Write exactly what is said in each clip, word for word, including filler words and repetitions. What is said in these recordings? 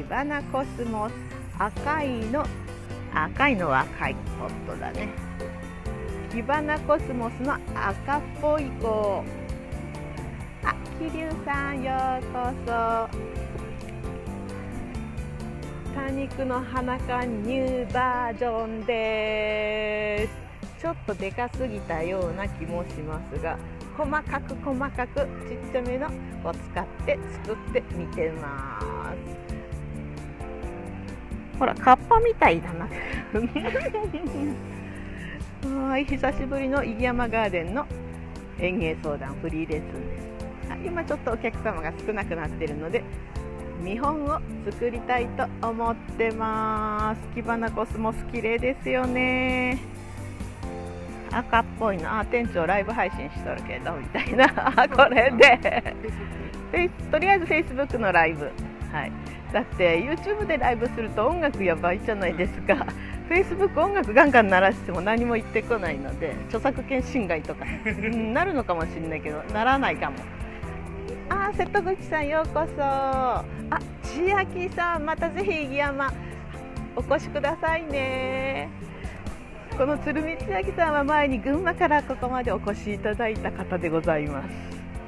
バナコスモス、赤いの赤いのは赤いポットだね。キバナコスモスの赤っぽい子。あ、桐生さんようこそ。多肉の花館ニューバージョンです。ちょっとでかすぎたような気もしますが、細かく細かくちっちゃめのを使って作ってみてます。ほら、カッパみたいだな。はい、久しぶりの入山ガーデンの園芸相談フリーレッスンです。今ちょっとお客様が少なくなっているので、見本を作りたいと思ってます。キバナコスモス綺麗ですよね。赤っぽいの、あ、店長ライブ配信しとるけどみたいな。これでとりあえず Facebook のライブ、はい、だって YouTube でライブすると音楽やばいじゃないですか。Facebook 音楽ガンガン鳴らしても何も言ってこないので、著作権侵害とかなるのかもしれないけど、ならないかも。あ、瀬戸口さんようこそ。あ、千秋さん、またぜひ入山お越しくださいね。この鶴見千秋さんは前に群馬からここまでお越しいただいた方でございます。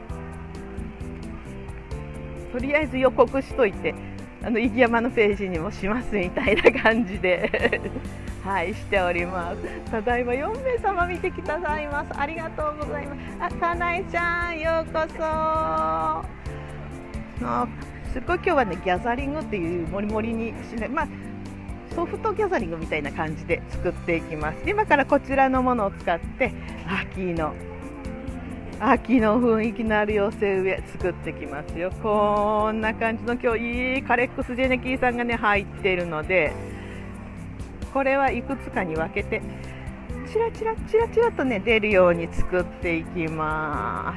とりあえず予告しといて、あの入山のページにもしますみたいな感じではいしております。ただいまよんめいさま見てくださいます。ありがとうございます。あ、かなえちゃんようこそ。あ、すごい今日はねギャザリングっていうモリモリにしない、まあソフトギャザリングみたいな感じで作っていきます。今からこちらのものを使って秋の秋の雰囲気のある寄せ植え作ってきますよ。こんな感じの今日いいカレックスジェネキーさんがね入っているので、これはいくつかに分けてチラチラチラチラとね出るように作っていきます。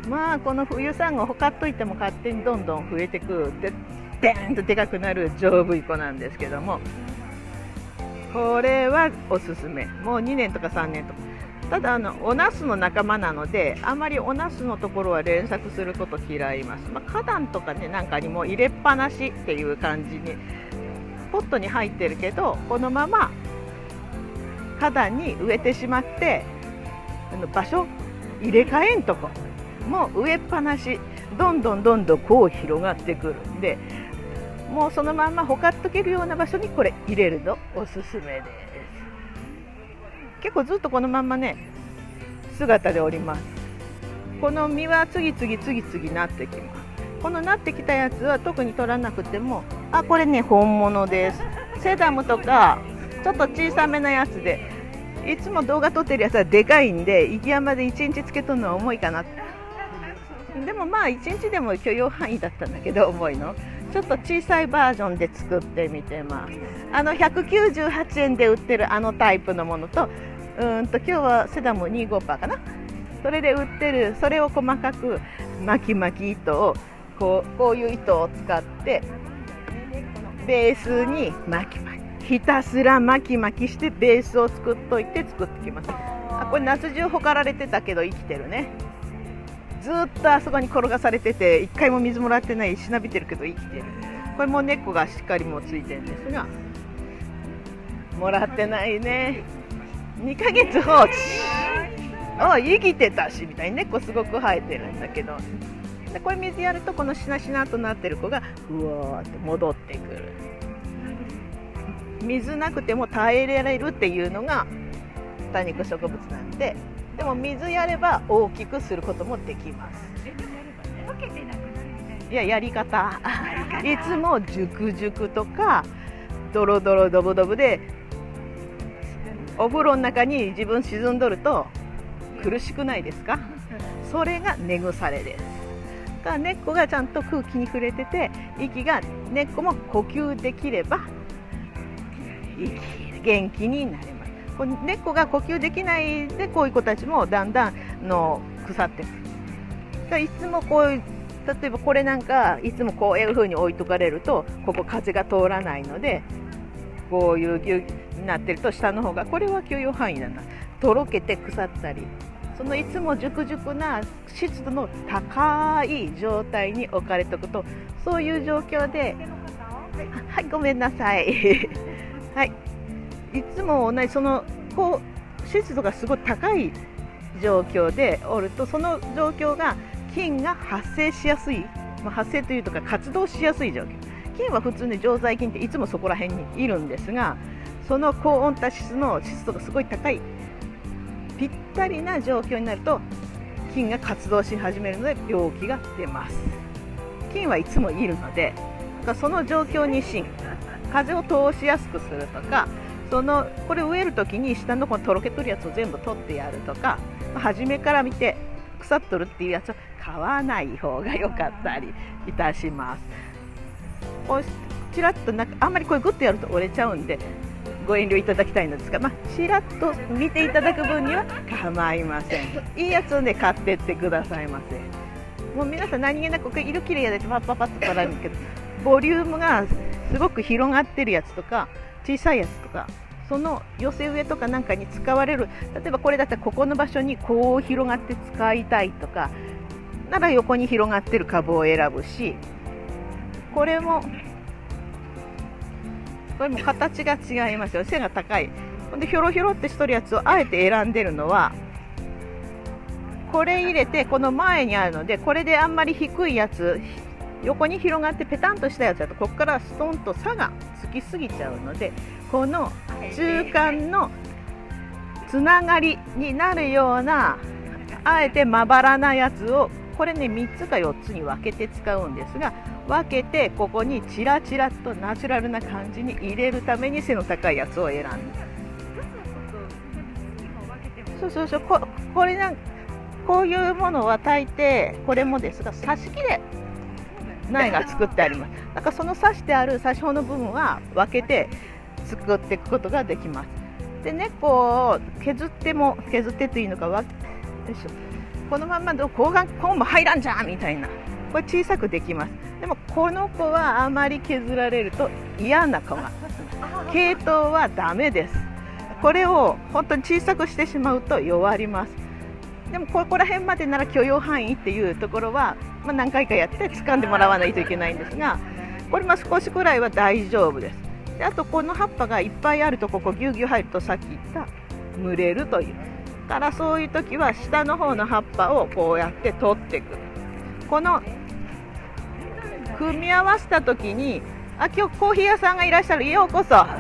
まあこの冬さんをほかっといても勝手にどんどん増えてくるってデーンとでかくなる丈夫い子なんですけども、これはおすすめ。もうにねんとかさんねんとか。ただあのおナスの仲間なので、あまりおナスのところは連作すること嫌います。まあ、花壇とかねなんかにも入れっぱなしっていう感じにポットに入ってるけど、このまま花壇に植えてしまって、あの場所入れ替えんとこもう植えっぱなし、どんどんどんどんこう広がってくるんで、もうそのまんまほかっとけるような場所にこれ入れるのおすすめです。結構ずっとこのまんまね姿でおります。この実は次々次々なってきます。このなってきたやつは特に取らなくても、あ、これね本物です。セダムとかちょっと小さめなやつで、いつも動画撮ってるやつはでかいんで雪山でいちにちつけとるのは重いかな。でもまあいちにちでも許容範囲だったんだけど、重いのちょっと小さいバージョンで作ってみてます。あのひゃくきゅうじゅうはちえんで売ってるあのタイプのものと、うーんと今日はセダム にじゅうごパーセント かな、それで売ってる、それを細かく巻き巻き糸をこう、こういう糸を使ってベースに巻き巻きひたすら巻き巻きしてベースを作っといて作ってきます。あ、これ夏中ほかられてたけど生きてるね。ずっとあそこに転がされてて一回も水もらってない、しなびてるけど生きてる。これも根っこがしっかりもついてるんですが、もらってないね。にかげつ放置。あ、生きてたしみたいに根っこすごく生えてるんだけど、でこれ水やるとこのしなしなとなってる子がうわーって戻ってくる。水なくても耐えられるっていうのが多肉植物なんで、でも水やれば大きくすることもできます。いや、やり方いつも熟熟とかドロドロドブドブでお風呂の中に自分沈んどると苦しくないですか？それが根腐れです。だから根っこがちゃんと空気に触れてて、息が根っこも呼吸できれば元気になります。この根っこが呼吸できないで、こういう子たちもだんだんの腐ってくる。だからいつもこういう、例えばこれなんかいつもこういう風に置いとかれると、ここ風が通らないので、こういうぎゅになってると下の方が、これは許容範囲だな、とろけて腐ったり、そのいつも熟々な湿度の高い状態に置かれておくと、そういう状況ではい、ごめんなさい。はい、いつも同じそのこう湿度がすごい高い状況でおると、その状況が菌が発生しやすい、まあ、発生というとか活動しやすい状況。菌は普通に常在菌っていつもそこら辺にいるんですが、その高温多湿の湿度がすごい高いぴったりな状況になると菌が活動し始めるので病気が出ます。菌はいつもいるので、その状況にしん風を通しやすくするとか、そのこれ植えるときに下のこのとろけとるやつを全部取ってやるとか、初めから見て腐っとるっていうやつは買わない方が良かったりいたします。こうちらっとなんかあんまりこれグッとやると折れちゃうんでご遠慮いただきたいのですが、まあ、ちらっと見ていただく分には構いません。いいやつをね買ってってくださいませ。もう皆さん何気なく色きれいやでパッパッパッと取られるけど、ボリュームがすごく広がってるやつとか小さいやつとか、その寄せ植えとかなんかに使われる、例えばこれだったらここの場所にこう広がって使いたいとかなら横に広がってる株を選ぶし、これもこれも形が違いますよ。背が高い。でひょろひょろってしとるやつをあえて選んでるのは、これ入れてこの前にあるので、これであんまり低いやつ横に広がってペタンとしたやつだとここからストンと差がつきすぎちゃうので、この中間のつながりになるようなあえてまばらなやつを、これねみっつかよっつに分けて使うんですが、分けてここにチラチラとナチュラルな感じに入れるために背の高いやつを選んで、そうそうそう、ここれなんこういうものは大抵これもですが挿し木で苗が作ってあります。だからその挿してある挿し穂の部分は分けて作っていくことができます。で根っこを削っても削ってというのかわよいしょ、このまんまどこうも入らんじゃんみたいな、これ小さくできます。でもこの子はあまり削られると嫌な子が、系統はダメです。これを本当に小さくしてしまうと弱ります。でもここら辺までなら許容範囲っていうところは、まあ、何回かやって掴んでもらわないといけないんですが、これも少しくらいは大丈夫です。であとこの葉っぱがいっぱいあるとここぎゅうぎゅう入るとさっき言った蒸れるというから、そういう時は下の方の葉っぱをこうやって取っていく。この組み合わせた時に、あ、今日コーヒー屋さんがいらっしゃる、ようこそはい、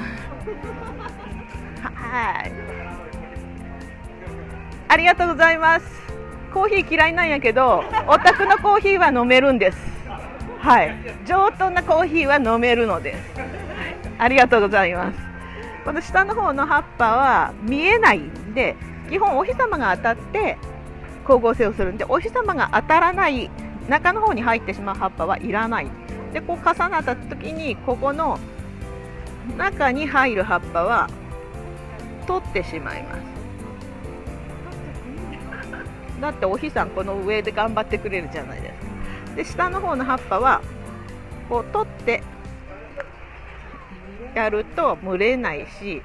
ありがとうございます。コーヒー嫌いなんやけどお宅のコーヒーは飲めるんです。はい、上等なコーヒーは飲めるのです、はい、ありがとうございます。この下の方の葉っぱは見えないんで、基本お日様が当たって光合成をするんで、お日様が当たらない中の方に入ってしまう葉っぱはいらない。でこう重なった時にここの中に入る葉っぱは取ってしまいます。だってお日さんこの上で頑張ってくれるじゃないですか。で下の方の葉っぱはこう取ってやると蒸れないし、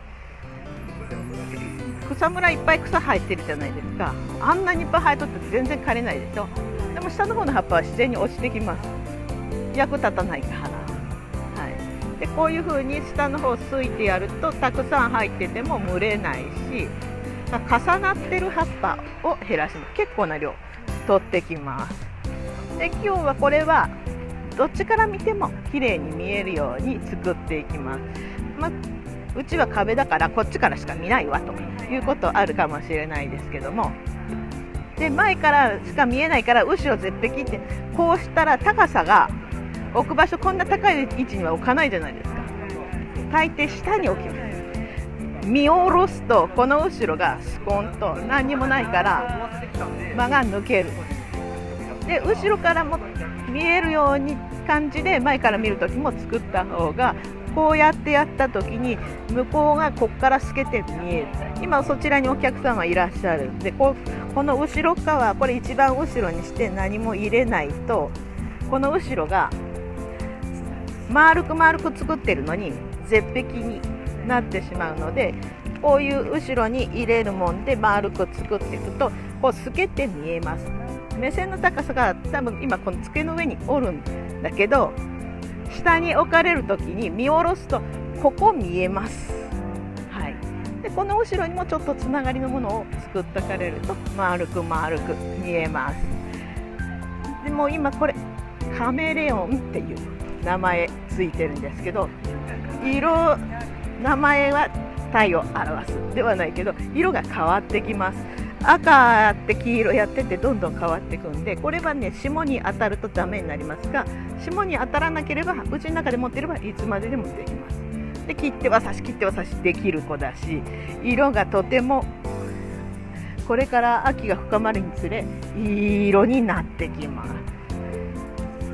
草むらいっぱい草生えてるじゃないですか。あんなにいっぱい生えとって全然枯れないでしょ。でも下の方の葉っぱは自然に落ちてきます。役立たないから、はい、でこういう風に下の方すいてやるとたくさん入ってても蒸れないし、重なってる葉っぱを減らします。結構な量取ってきます。で今日はこれはどっちから見ても綺麗に見えるように作っていきます。まうちは壁だからこっちからしか見ないわということあるかもしれないですけども、で前からしか見えないから後ろ絶壁ってこうしたら高さが置く場所こんな高い位置には置かないじゃないですか。大抵下に置きます。見下ろすとこの後ろがスコンと何にもないから間が抜ける。で後ろからも見えるように感じで前から見るときも作った方が、こうやってやったときに向こうがこっから透けて見える。今そちらにお客様いらっしゃるんで、ここの後ろ側これ一番後ろにして何も入れないと、この後ろが丸く丸く作ってるのに絶壁になってしまうので、こういう後ろに入れるもんで丸く作っていくとこう透けて見えます。目線の高さが多分今この机の上におるんだけど、 下に置かれる時に見下ろすとここ見えます。はい、でこの後ろにもちょっとつながりのものを作っておかれると丸く丸く見えます。でも今これカメレオンっていう名前ついてるんですけど、色名前は体を表すではないけど色が変わってきます。赤やって黄色やってってどんどん変わっていくんで、これはね霜に当たるとダメになりますが、霜に当たらなければうちの中で持ってればいつまででもできます。で切っては刺し切っては刺しできる子だし、色がとてもこれから秋が深まるにつれいい色になってきます。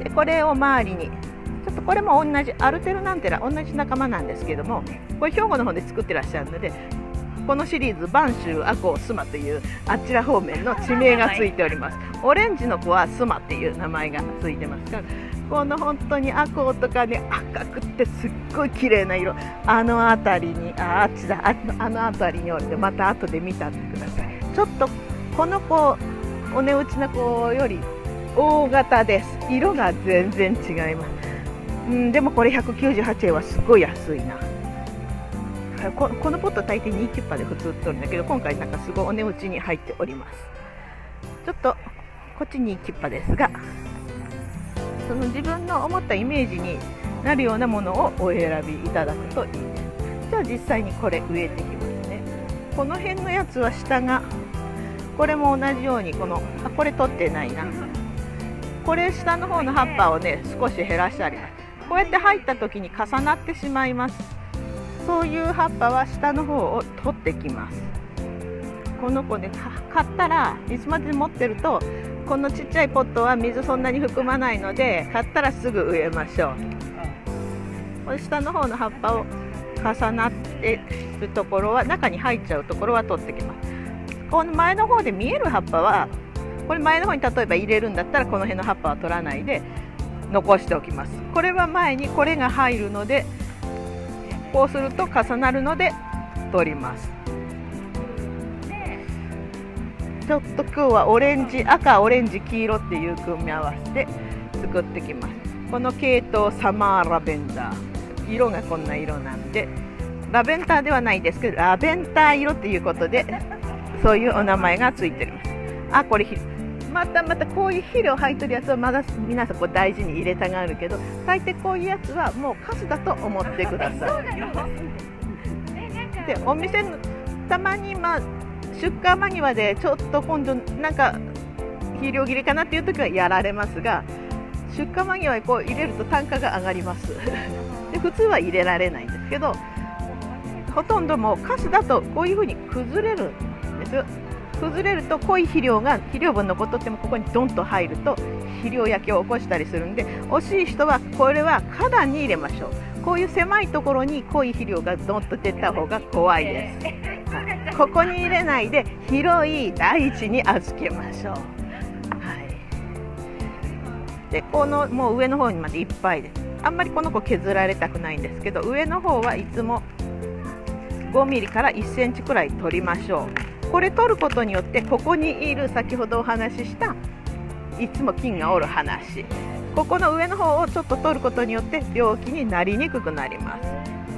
でこれを周りにちょっとこれも同じアルテルナンテラ同じ仲間なんですけども、これ兵庫の方で作ってらっしゃるので、このシリーズ播州赤穂スマというあちら方面の地名がついております。オレンジの子はスマっていう名前がついてますから、この本当に赤穂とかね赤くってすっごい綺麗な色、あの辺りにああっちだ あ, あの辺りにおるんで、また後で見たってください。ちょっとこの子お値打ちな子より大型です。色が全然違います。うん、でもこれひゃくきゅうじゅうはちえんはすごい安いな。こ, このポット大抵にキュッパで普通売ってるんだけど、今回なんかすごいお値打ちに入っております。ちょっとこっちにキュッパですが、その自分の思ったイメージになるようなものをお選びいただくといいです。じゃあ実際にこれ植えていきますね。この辺のやつは下がこれも同じようにこのあこれ取ってないな、これ下の方の葉っぱをね少し減らしてあります。こうやって入った時に重なってしまいます。そういう葉っぱは下の方を取ってきます。この子ね買ったらいつまで持ってると、このちっちゃいポットは水そんなに含まないので買ったらすぐ植えましょう。これ下の方の葉っぱを重なっているところは中に入っちゃうところは取ってきます。この前の方で見える葉っぱはこれ前の方に例えば入れるんだったらこの辺の葉っぱは取らないで残しておきます。これは前にこれが入るのでこうすると重なるので取ります。ちょっと今日はオレンジ赤オレンジ黄色っていう組み合わせで作ってきます。この系統サマーラベンダー、色がこんな色なんでラベンダーではないですけどラベンダー色っていうことでそういうお名前がついてるんです。あこれまたまたこういう肥料入ってるやつはまだ皆さんこう大事に入れたがるけど、大抵こういうやつはもうカスだと思ってください。でお店のたまに、まあ、出荷間際でちょっと今度なんか肥料切れかなっていう時はやられますが、出荷間際にこう入れると単価が上がります。で普通は入れられないんですけど、ほとんどもうカスだとこういうふうに崩れるんですよ。崩れると濃い肥料が肥料分残っとってもここにドンと入ると肥料焼けを起こしたりするんで、惜しい人はこれは花壇に入れましょう。こういう狭いところに濃い肥料がドンと出た方が怖いです。はい、ここに入れないで広い大地に預けましょう。はい、でこのもう上の方にまでいっぱいです。あんまりこの子削られたくないんですけど、上の方はいつもごミリからいっセンチくらい取りましょう。これ取ることによってここにいる先ほどお話ししたいつも菌がおる話、ここの上の方をちょっと取ることによって病気になりにくくなります。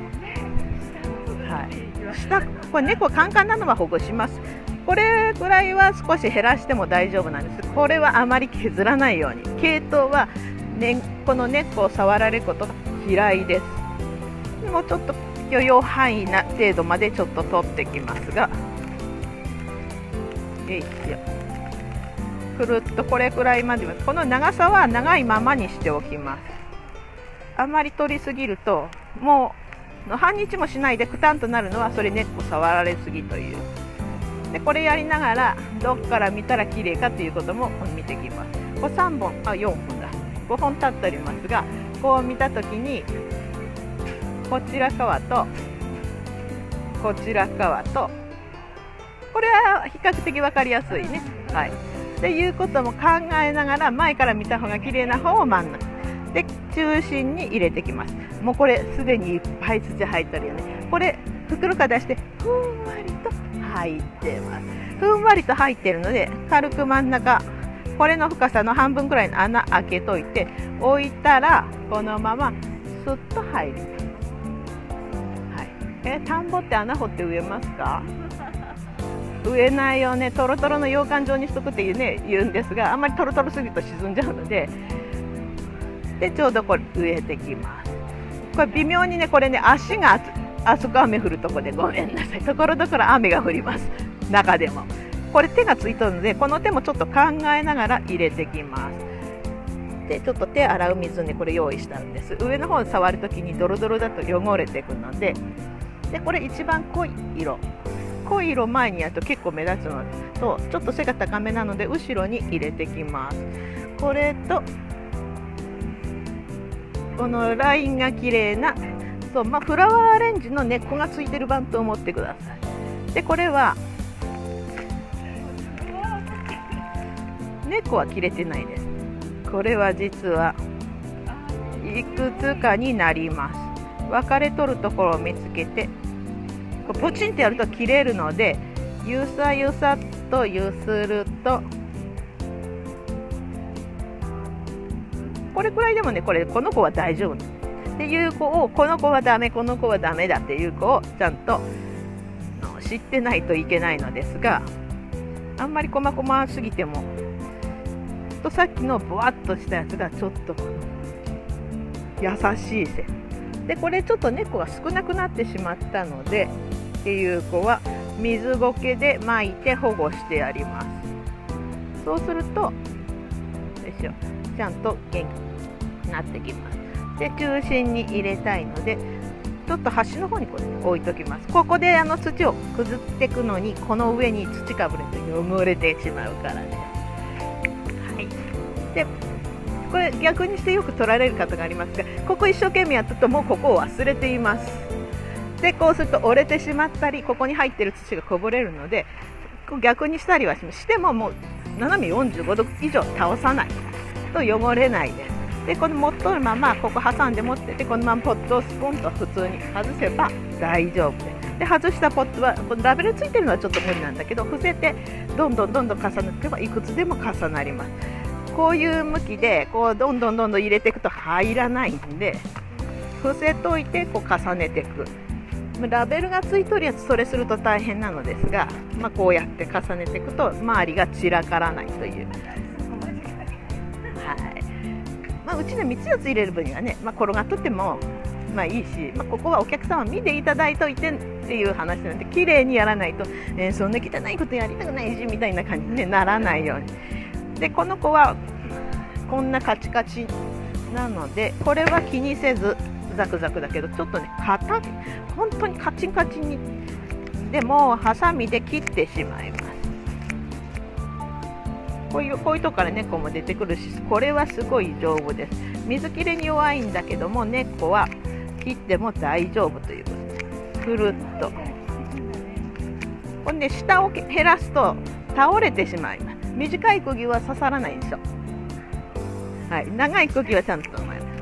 はい、下これ猫カンカンなのはほぐします。これぐらいは少し減らしても大丈夫なんです。これはあまり削らないように。系統は、ね、この根っこを触られることが嫌いです。でもちょっと許容範囲な程度までちょっと取ってきますが、くるっとこれくらいまでは、この長さは長いままにしておきます。あまり取りすぎるともう半日もしないでくたんとなるのはそれ根っこ触られすぎという。でこれやりながらどっから見たら綺麗かということも見てきます。これさんぼんあよんほんだごほん立っておりますが、こう見たときにこちら側とこちら側とこれは比較的分かりやすいね。はい。っていうことも考えながら前から見た方が綺麗な方を真ん中で中心に入れてきます。もうこれすでにいっぱい土入ってるよね。これ袋から出してふんわりと入ってます。ふんわりと入ってるので軽く真ん中これの深さの半分くらいの穴開けといて置いたらこのままスッと入ります。はい、え田んぼって穴掘って植えますか？植えないよね。トロトロの羊羹状にしとくっていうね言うんですが、あんまりトロトロすぎると沈んじゃうので、でちょうどこれ植えてきます。これ微妙にね、これね足がああそこ雨降るとこでごめんなさい。ところどころ雨が降ります。中でもこれ手がついてるので、この手もちょっと考えながら入れてきます。でちょっと手洗う水にこれ用意したんです。上の方触るときにドロドロだと汚れていくので、でこれ一番濃い色濃い色前にやると結構目立つのと、ちょっと背が高めなので後ろに入れてきます。これとこのラインが綺麗なそう、まあ、フラワーアレンジの根っこがついてるバントを持ってください。でこれは根っこは切れてないです。これは実はいくつかになります。分かれとるところを見つけてポチンってやると切れるので、ゆさゆさっとゆすると、これくらいでもね、これこの子は大丈夫っていう子を、この子はダメこの子はダメだっていう子をちゃんと知ってないといけないのですが、あんまり細々すぎてもと、さっきのぼわっとしたやつがちょっと優しい線で、これちょっと根っこが少なくなってしまったのでっていう子は水苔で巻いて保護してやります。そうするとでしょちゃんと元気になってきます。で中心に入れたいので、ちょっと端の方にこれ置いときます。ここであの土を崩っていくのに、この上に土かぶれて汚れてしまうからね。はい、でこれ逆にしてよく取られる方がありますが、ここ一生懸命やったともうここを忘れています。でこうすると折れてしまったり、ここに入っている土がこぼれるので、逆にしたりはしてももう斜めよんじゅうごど以上倒さないと汚れないです。でこの持っとるままここ挟んで持ってて、このままポットをスポンと普通に外せば大丈夫です。で外したポットはこのラベルついてるのはちょっと無理なんだけど、伏せてどんどんどんどん重ねていけばいくつでも重なります。こういう向きでこうどんどんどんどん入れていくと入らないんで、伏せといてこう重ねていく。ラベルがついとるやつそれすると大変なのですが、まあ、こうやって重ねていくと周りが散らからないという。はいまあ、うちでみっつよっつ入れる分にはね、まあ、転がっとってもまあいいし、まあ、ここはお客様見ていただいといてっていう話なので、綺麗にやらないと、えー、そんな汚いことやりたくないしみたいな感じに、ね、ならないように。でこの子はこんなカチカチなので、これは気にせずザクザクだけど、ちょっとね硬い、本当にカチンカチンにでもハサミで切ってしまいます。こういうこういうとこから根っこも出てくるし、これはすごい丈夫です。水切れに弱いんだけども、根っこは切っても大丈夫ということで、くるっとこれね、下を減らすと倒れてしまいます。短い釘は刺さらないでしょ。はい、長い釘はちゃんと思います。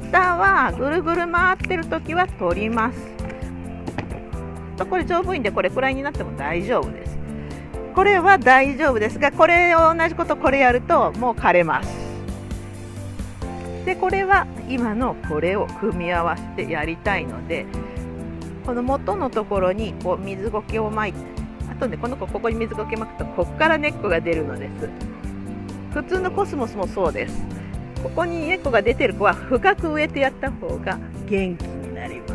下はぐるぐる回ってる時は取ります。これ丈夫いんで、これくらいになっても大丈夫です。これは大丈夫ですが、これを同じことこれやるともう枯れます。でこれは今のこれを組み合わせてやりたいので、この元のところにこう水苔を巻いて、あとねこの子ここに水苔巻くとここから根っこが出るのです。普通のコスモスもそうです。ここに根っこが出てる子は深く植えてやった方が元気になります。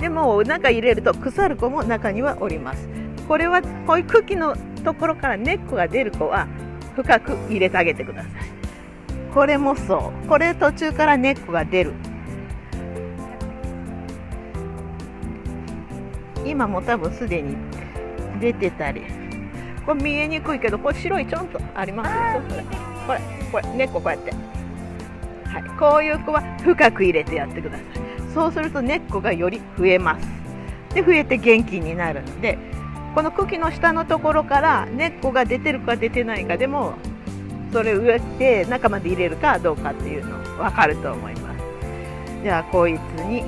でも中入れると腐る子も中にはおります。これはこういう茎のところから根っこが出る子は深く入れてあげてください。これもそう。これ途中から根っこが出る。今も多分すでに出てたり、これ見えにくいけど、これ白いちょんとありますよ。これこれ根っここうやって、はい、こういう子は深く入れてやってください。そうすると根っこがより増えます。で増えて元気になるので、この茎の下のところから根っこが出てるか出てないかでも、それ植えて中まで入れるかどうかっていうの分かると思います。じゃあこいつに、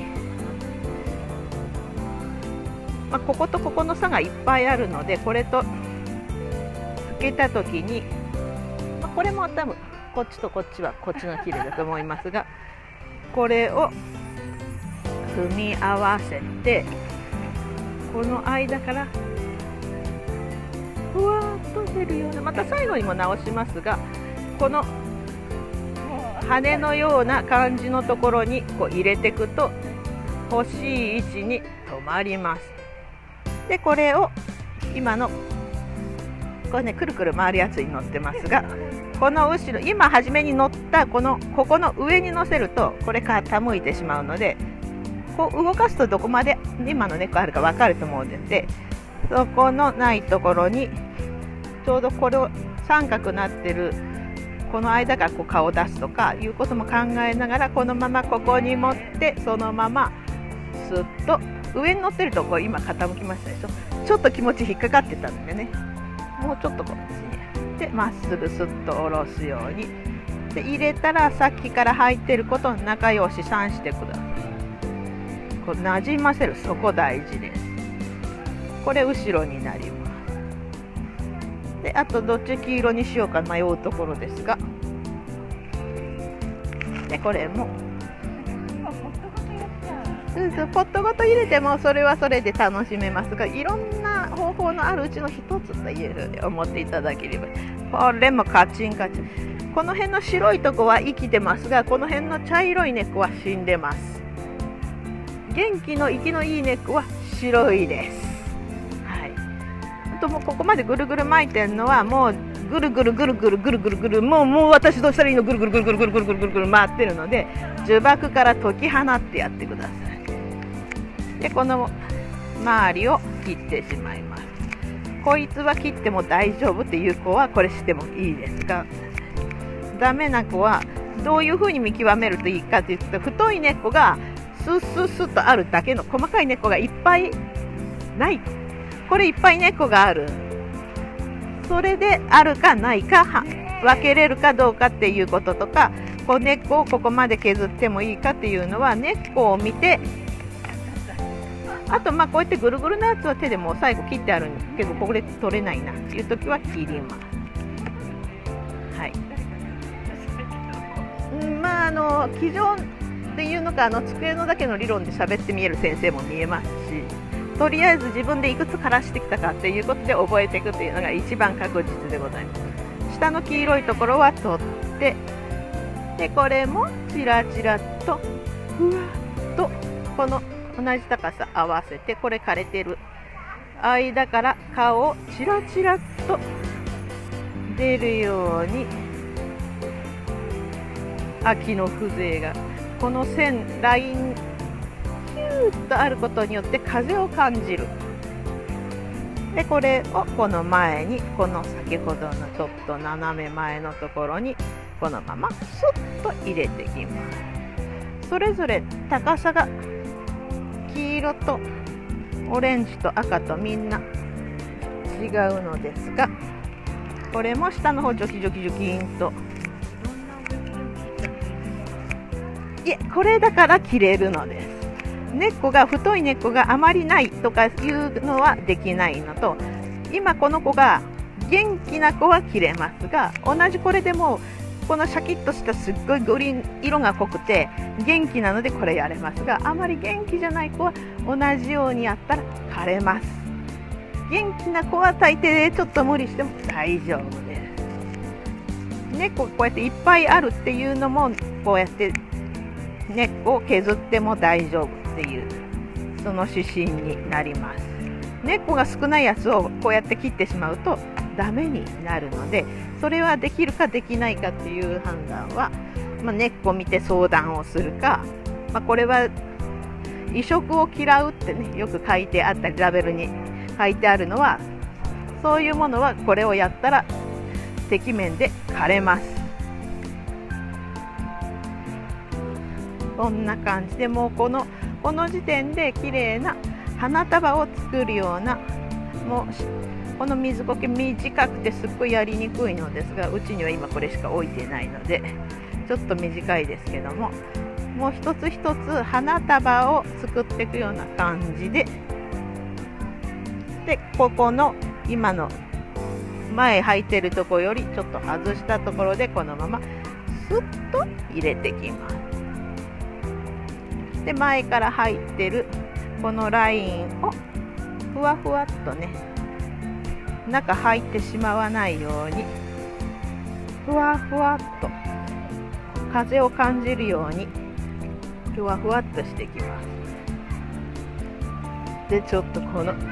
まあ、こことここの差がいっぱいあるので、これとつけた時に、まあ、これも多分こっちとこっちはこっちの綺麗だと思いますが、 これを組み合わせて、この間からふわーっと出るような、また最後にも直しますが、この羽のような感じのところにこう入れていくと欲しい位置に止まります。でこれを今のこれね、くるくる回るやつに乗ってますが、この後ろ、今初めに乗ったこのここの上に乗せるとこれ傾いてしまうので、こう動かすとどこまで今の根っこあるか分かると思うんで、そこのないところにちょうどこれを三角になってるこの間からこう顔を出すとかいうことも考えながら、このままここに持ってそのままスッと上に乗ってるとこう今傾きましたでしょ。ちょっと気持ち引っかかってたんでね、もうちょっとこっちにでまっすぐスッと下ろすようにで入れたら、さっきから入ってることを仲良しさんしてください。こうなじませる、そこ大事です。これ後ろになります。であとどっち黄色にしようか迷うところですが、でこれもそうそうポットごと入れてもそれはそれで楽しめますが、いろんな方法のあるうちの一つと言えるように思っていただければ。これもカチンカチン。この辺の白いとこは生きてますが、この辺の茶色い根っこは死んでます。元気の息のいい根っこは白いです。ともここまでぐるぐる巻いてるのはもうぐるぐるぐるぐるぐるぐるぐるもうもう私どうしたらいいのぐるぐるぐるぐるぐるぐるぐるぐるぐる回ってるので、呪縛から解き放ってやってください。でこの周りを切ってしまいます。こいつは切っても大丈夫っていう子はこれしてもいいですが、ダメな子はどういうふうに見極めるといいかというと、太い根っこがスッスッスッとあるだけの細かい根っこがいっぱいない。これいっぱい根っこがある。それであるかないか分けれるかどうかっていうこととか、こう根っこをここまで削ってもいいかっていうのは根っこを見て、あとまあこうやってぐるぐるのやつは手でもう最後切ってあるんですけど、これ取れないなっていう時は切ります。はい。うん、まああの机上っていうのか、あの机のだけの理論で喋って見える先生も見えますし、とりあえず自分でいくつ枯らしてきたかっていうことで覚えていくっていうのが一番確実でございます。下の黄色いところは取って、でこれもチラチラとふわっとこの同じ高さ合わせて、これ枯れてる間から顔をチラチラと出るように、秋の風情がこの線ラインキューッとあることによって風を感じる。でこれをこの前に、この先ほどのちょっと斜め前のところにこのままスッと入れていきます。それぞれ高さが黄色とオレンジと赤とみんな違うのですが、これも下の方ジョキジョキジョキーンと、いえこれだから切れるのです。根っこが太い根っこがあまりないとかいうのはできないのと、今この子が元気な子は切れますが、同じこれでもこのシャキッとしたすっごいグリーン色が濃くて元気なのでこれやれますが、あまり元気じゃない子は同じようにやったら枯れます。元気な子は大抵ちょっと無理しても大丈夫です。根っここうやっていっぱいあるっていうのも、こうやって根っこを削っても大丈夫っていうその指針になります。根っこが少ないやつをこうやって切ってしまうとダメになるので、それはできるかできないかっていう判断は、まあ、根っこ見て相談をするか、まあ、これは移植を嫌うってねよく書いてあったりラベルに書いてあるのは、そういうものはこれをやったらてきめんで枯れます。こんな感じでもうこのこの時点で綺麗な花束を作るような、もうこの水苔短くてすっごいやりにくいのですが、うちには今これしか置いてないのでちょっと短いですけども、もう一つ一つ花束を作っていくような感じで、でここの今の前履いてるところよりちょっと外したところでこのままスッと入れてきます。 で前から入ってるこのラインをふわふわっとね、中入ってしまわないようにふわふわっと風を感じるようにふわふわっとしていきます。でちょっとこの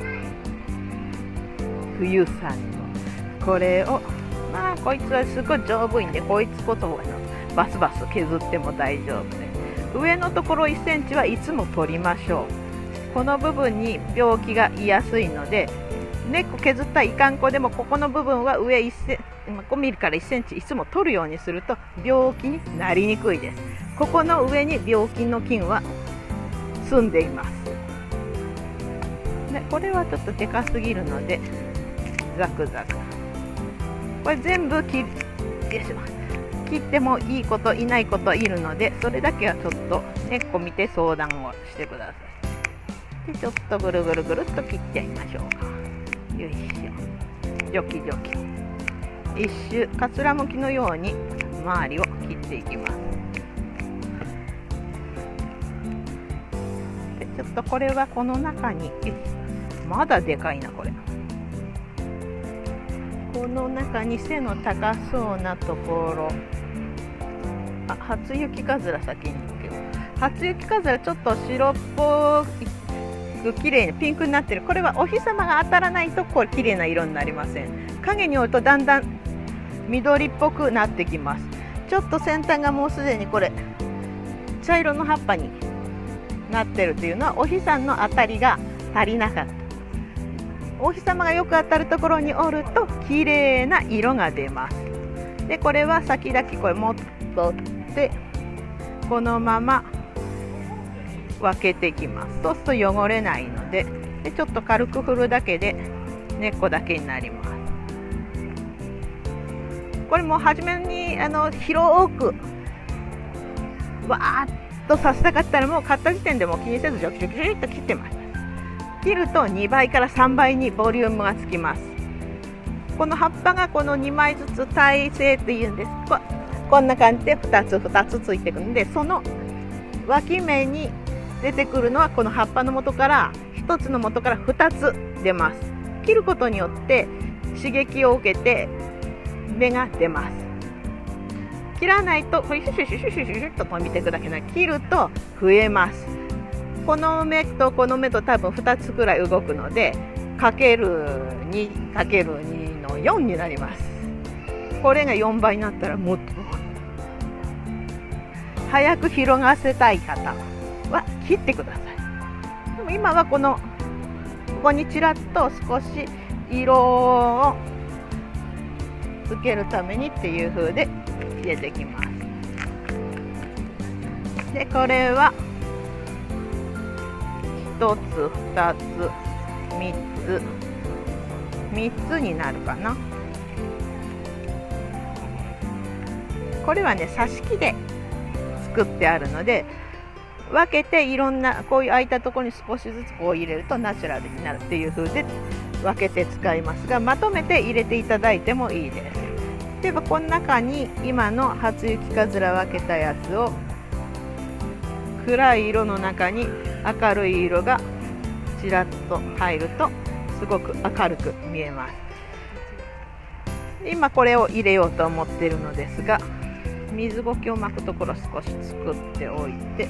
冬さんのこれをまあこいつはすごい丈夫いんで、こいつこそバスバス削っても大丈夫で、上のところいっセンチはいつも取りましょう。この部分に病気がいやすいので、根っこ削ったいかんこでもここの部分は上いっセンチ、ごミリからいっセンチいつも取るようにすると病気になりにくいです。ここの上に病気の菌は住んでいます。でこれはちょっとでかすぎるのでザクザクこれ全部切切ってもいいこといないこといるので、それだけはちょっと根っこ見て相談をしてください。でちょっとぐるぐるぐるっと切ってみましょうか。よいしょ、ジョキジョキ一周かつらむきのように周りを切っていきます。でちょっとこれはこの中にまだでかいな、これこの中に背の高そうなところ、あ、初雪かずら先に行くけど、初雪かずらちょっと白っぽく綺麗にピンクになってる。これはお日様が当たらないとこれ綺麗な色になりません。影に置くとだんだん緑っぽくなってきます。ちょっと先端がもうすでにこれ茶色の葉っぱになってるというのはお日さんの当たりが足りなかった。お日様がよく当たるところに折ると綺麗な色が出ます。でこれは先だけこれ持っとってこのまま分けていきます。そうすると汚れないので、でちょっと軽く振るだけで根っこだけになります。これも初めにあの広くわーっとさせたかったらもう買った時点でもう気にせずジョキジョキジョキっと切ってます。切るとにばいからさんばいにボリュームがつきます。この葉っぱがこのにまいずつ耐性っていうんです。 こ, こんな感じでふたつふたつついてくるんで、その脇芽に出てくるのはこの葉っぱの元からひとつの元からふたつ出ます。切ることによって刺激を受けて芽が出ます。切らないとこれシュシュシュシュシュシュシュッと飛びていくだけなので、切ると増えます。この芽とこの芽と多分ふたつくらい動くのでかけるにかけるにのよんになります。これがよんばいになったらもっと早く広がせたい方は切ってください。でも今はこのここにちらっと少し色をつけるためにっていう風で入れてきます。でこれはひとつふたつみっつみっつになるかな。これはね挿し木で作ってあるので、分けていろんなこういう空いたところに少しずつこう入れるとナチュラルになるっていう風で分けて使いますが、まとめて入れていただいてもいいです。例えばこの中に今の初雪かずら分けたやつを暗い色の中に明るい色がちらっと入るとすごく明るく見えます。今これを入れようと思っているのですが、水苔を巻くところ少し作っておいて、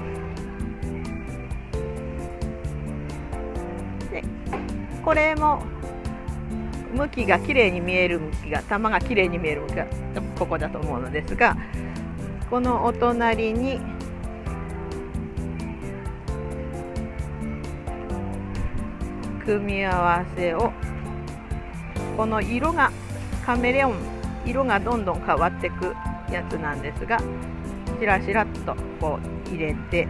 でこれも向きがきれいに見える向きが玉がきれいに見える向きがここだと思うのですが、このお隣に組み合わせを、この色がカメレオン色がどんどん変わっていくやつなんですが、しらしらっとこう入れて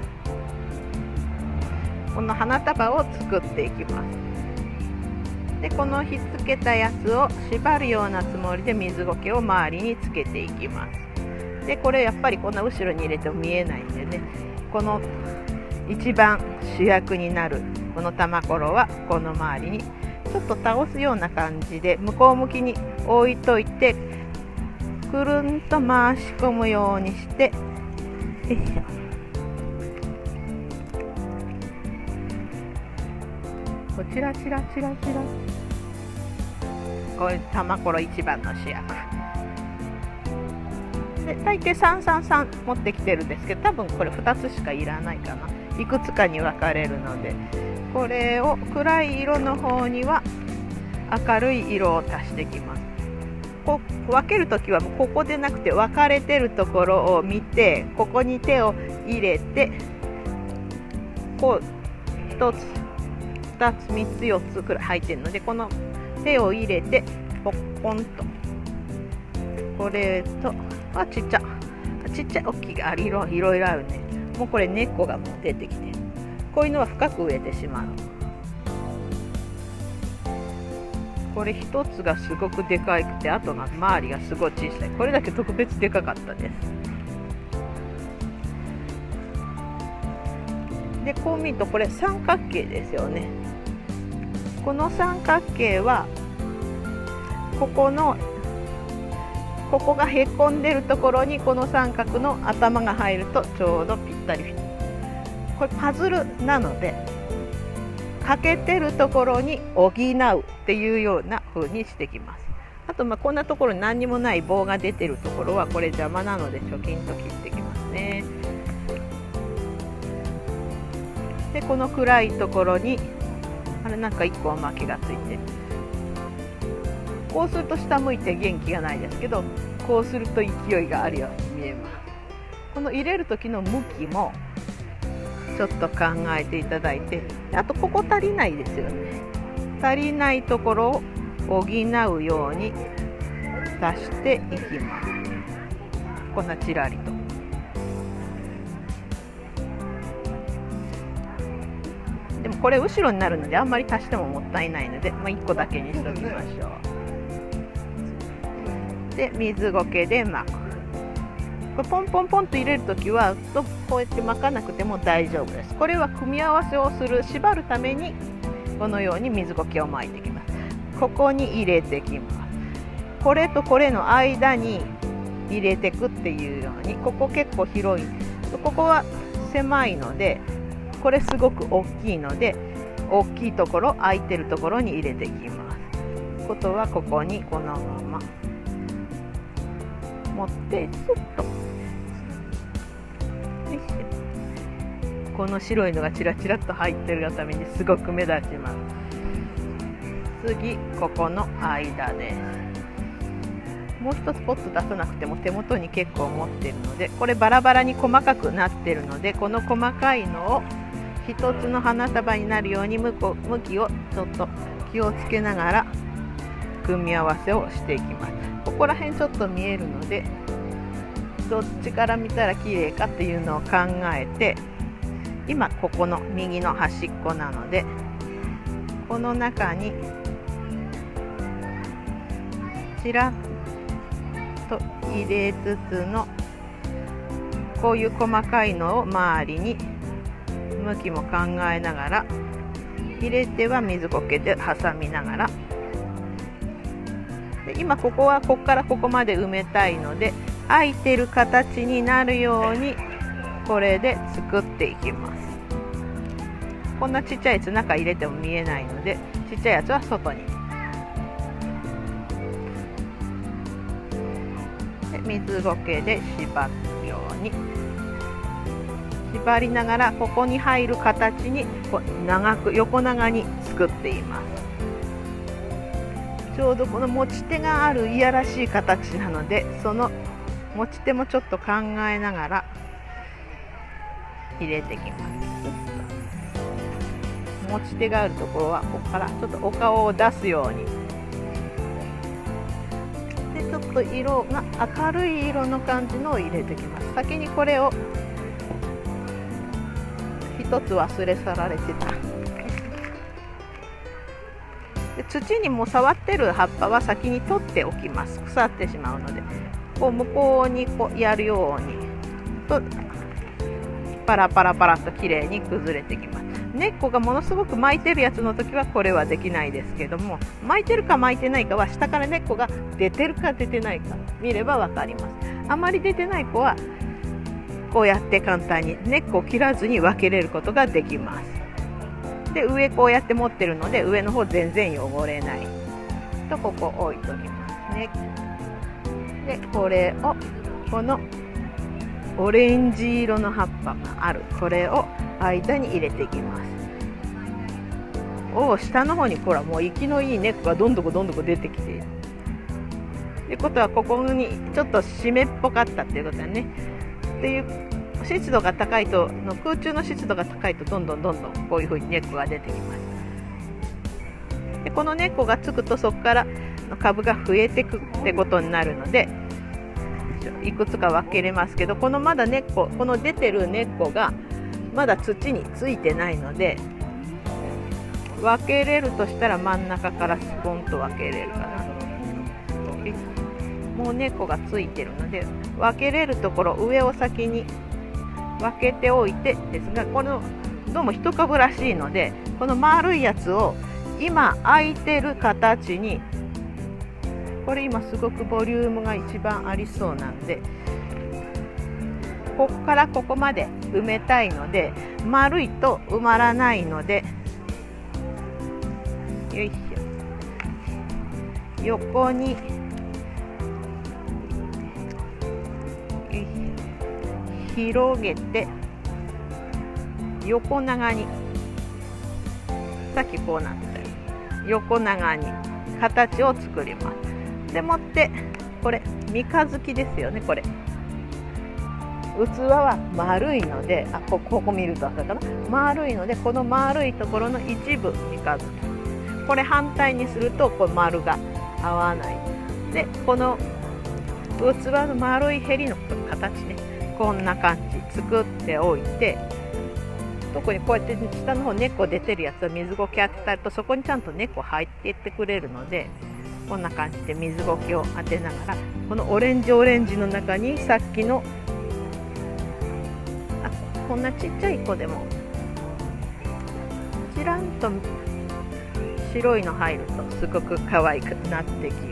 この花束を作っていきます。でこのひっつけたやつを縛るようなつもりで水苔を周りにつけていきます。でこれやっぱりこんな後ろに入れても見えないんでね、この一番主役になるこの玉ころはこの周りにちょっと倒すような感じで向こう向きに置いといて、くるんと回し込むようにして、よいしょこちらチラチラチラ、これ玉ころ一番の主役で、大抵さんさんさん持ってきてるんですけど、多分これふたつしかいらないかな。いくつかに分かれるので、これを暗い色の方には明るい色を足していきます。こう分けるときはここでなくて分かれてるところを見て、ここに手を入れて、こうひとつふたつみっつよっつくらい入ってるので、この手を入れてポッポンと、これとあちっちゃちっちゃい大きいがいろいろあるね。もうこれ根っこがもう出てきてる。こういうのは深く植えてしまう。これ一つがすごくでかくて、あとが周りがすごい小さい。これだけ特別でかかったです。でこう見るとこれ三角形ですよね。この三角形はここのここがへこんでるところにこの三角の頭が入るとちょうどぴったりフィット。これパズルなので、欠けてるところに補うっていうような風にしてきます。あとまあこんなところに何にもない棒が出てるところはこれ邪魔なのでチョキンと切ってきますね。でこの暗いところにあれなんかいっこおまけがついてる。こうすると下向いて元気がないですけど、こうすると勢いがあるように見えます。この入れる時の向きもちょっと考えていただいて、あとここ足りないですよね。足りないところを補うように足していきます。こんなちらりと。でもこれ後ろになるのであんまり足してももったいないので、まあ、いっこだけにしておきましょう。で水苔で巻く。これポンポンポンと入れるときはこうやって巻かなくても大丈夫です。これは組み合わせをする、縛るためにこのように水苔を巻いていきます。ここに入れていきます。これとこれの間に入れていくっていうように、ここ結構広い、ここは狭いので、これすごく大きいので、大きいところ、空いてるところに入れていきます。ことはここにこのまま持ってスッと、この白いのがチラチラっと入ってるがためにすごく目立ちます。次ここの間です。もう一つポッと出さなくても手元に結構持ってるので、これバラバラに細かくなってるので、この細かいのを一つの花束になるように向こう向きをちょっと気をつけながら組み合わせをしていきます。ここら辺ちょっと見えるので、どっちから見たら綺麗かっていうのを考えて、今ここの右の端っこなので、この中にちらっと入れつつの、こういう細かいのを周りに向きも考えながら入れては水苔で挟みながら、で今ここはここからここまで埋めたいので、空いてる形になるようにこれで作っていきます。こんなちっちゃいやつ中入れても見えないので、ちっちゃいやつは外に。で水苔で縛るように縛りながら、ここに入る形にこう長く横長に作っています。ちょうどこの持ち手があるいやらしい形なので、その持ち手もちょっと考えながら入れていきます。持ち手があるところはここからちょっとお顔を出すようにで、ちょっと色が明るい色の感じのを入れていきます。先にこれを一つ忘れ去られてた。で土にも触ってる葉っぱは先に取っておきます。腐ってしまうので、こう向こうにこうやるようにとパラパラパラときれいに崩れてきます。根っこがものすごく巻いてるやつの時はこれはできないですけども、巻いてるか巻いてないかは下から根っこが出てるか出てないか見れば分かります。あまり出てない子はこうやって簡単に根っこを切らずに分けれることができます。 で上こうやって持ってるので上の方全然汚れないと、ここ置いときますね。でこれをこのオレンジ色の葉っぱがあるこれを間に入れていきます。お下の方にほらもう生きのいい根っこがどんどこどんどこ出てきているってことは、ここにちょっと湿っぽかったっていうことだね。っていう湿度が高いとの空中の湿度が高いとどんどんどんどんこういうふうに根っこが出てきます。でこの根っこがつくとそこから株が増えていくってことになるので、いくつか分けれますけど、このまだ根っここの出てる根っこがまだ土についてないので、分けれるとしたら真ん中からスポンと分けれるかな。もう根っこがついてるので分けれるところ上を先に分けておいてですが、このどうも一株らしいので、この丸いやつを今空いてる形に、これ今すごくボリュームが一番ありそうなんで、ここからここまで埋めたいので、丸いと埋まらないので、よいしょ、横に広げて横長に、さっきこうなったよ横長に形を作ります。でもってこれ三日月ですよね。これ器は丸いので、あ こ, ここ見ると分かるかな、丸いのでこの丸いところの一部三日月、これ反対にするとこれ丸が合わないで、この器の丸いへりの形ね、こんな感じ作っておいて、特にこうやって下の方根っこ出てるやつは水苔当てたるとそこにちゃんと根っこ入っていってくれるので、こんな感じで水苔を当てながら、このオレンジオレンジの中にさっきのあこんなちっちゃい子でもちらんと白いの入るとすごく可愛くなってきます。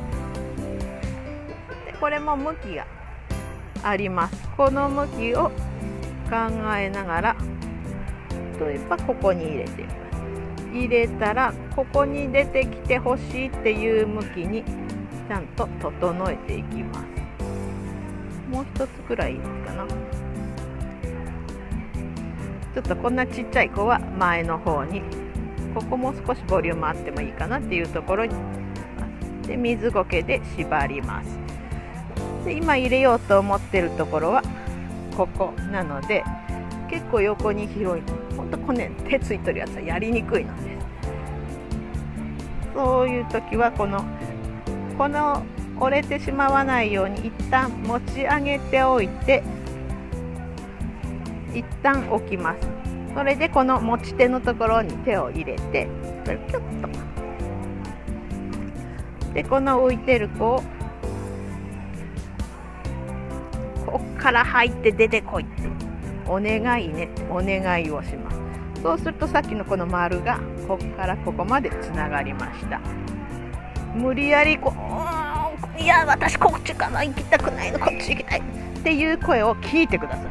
でこれも向きがあります。この向きを考えながら、例えばここに入れています。入れたらここに出てきてほしいっていう向きにちゃんと整えていきます。もう一つくらいいいかな。ちょっとこんなちっちゃい子は前の方に、ここも少しボリュームあってもいいかなっていうところにで水苔で縛ります。で今入れようと思ってるところはここなので、結構横に広い、ほんとこれ、ね、手ついてるやつはやりにくいのです。そういう時はこのこの折れてしまわないように一旦持ち上げておいて、一旦置きます。それでこの持ち手のところに手を入れて、これキュッとでこの浮いてる子をこっから入って出てこいってお願いね、お願いをします。そうするとさっきのこの丸がこっからここまでつながりました。無理やりこう、いや私こっちかな、行きたくないの、こっち行きたいっていう声を聞いてください。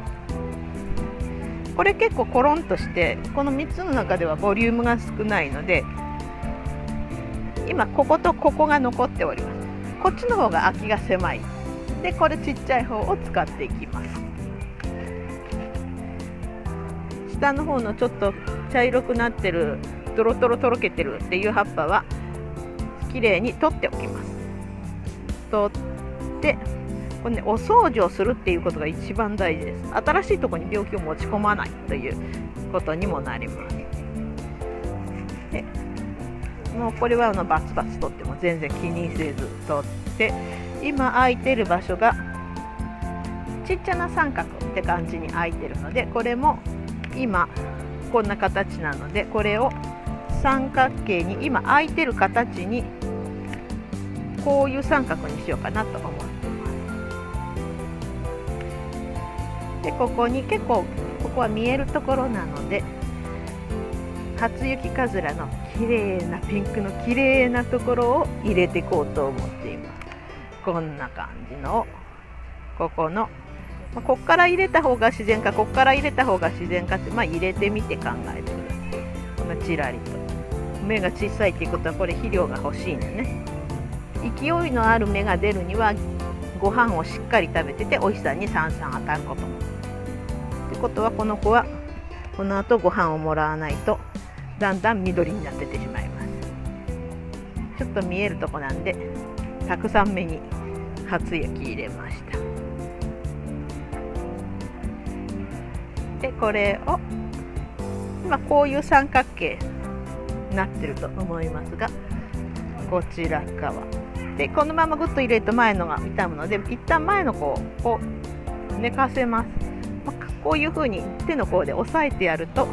これ結構コロンとして、このみっつの中ではボリュームが少ないので、今こことここが残っております。こっちの方が空きが狭いで、これちっちゃい方を使っていきます。下の方のちょっと茶色くなってる、トロトロとろけてるっていう葉っぱはきれいに取っておきます。取ってこれ、ね、お掃除をするっていうことが一番大事です。新しいところに病気を持ち込まないということにもなります。でもうこれはあのバツバツ取っても全然気にせず取って、今空いてる場所がちっちゃな三角って感じに空いてるので、これも今こんな形なので、これを三角形に今空いてる形にこういう三角にしようかなと思ってます。でここに結構ここは見えるところなので、初雪かずらの綺麗なピンクの綺麗なところを入れていこうと思っています。こんな感じのをここのこっから入れた方が自然か、こっから入れた方が自然かって、まあ、入れてみて考えてください。 ちらりと。芽が小さいっていうことはこれ肥料が欲しいのね。勢いのある芽が出るにはご飯をしっかり食べててお日さんにさんさん当たること。ってことはこの子はこの後ご飯をもらわないとだんだん緑になっててしまいます。ちょっと見えるとこなんでたくさん目に初雪入れました。でこれを今こういう三角形になってると思いますが、こちら側でこのままグッと入れると前のが傷むので、一旦前の子をこう寝かせます。こういう風に手の甲で押さえてやると